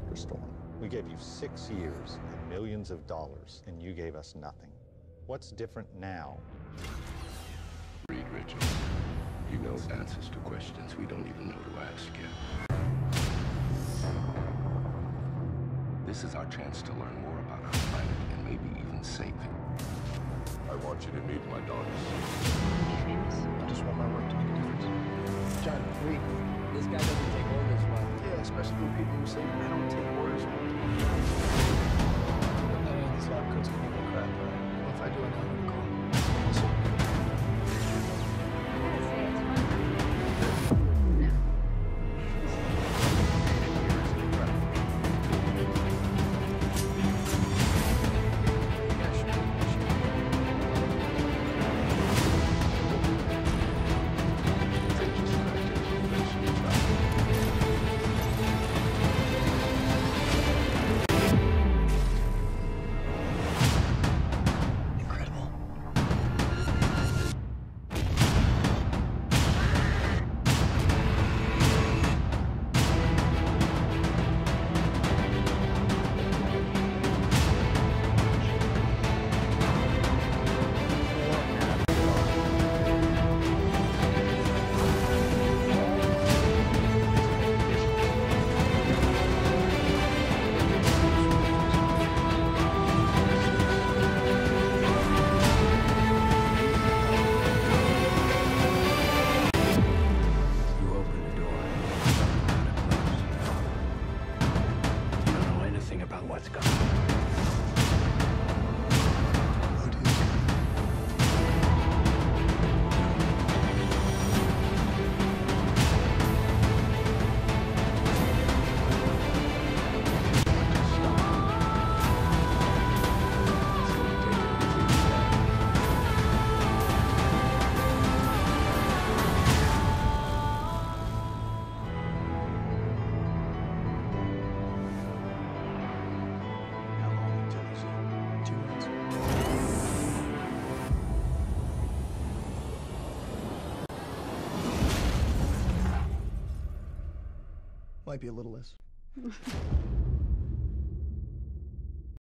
superstorm. We gave you 6 years and millions of dollars, and you gave us nothing. What's different now? Reed Richards. He knows answers to questions we don't even know to ask yet. This is our chance to learn more about our planet and maybe even save it. I want you to meet my daughters. Be famous? I just want my work to make a difference. John, Reed, this guy doesn't take orders well. Yeah, especially from people who say I don't take orders well. These lab coats can give me crap, right? Well, if I do, I know who to call. I gotta say, it's fun. No. About what's coming. Might be a little less.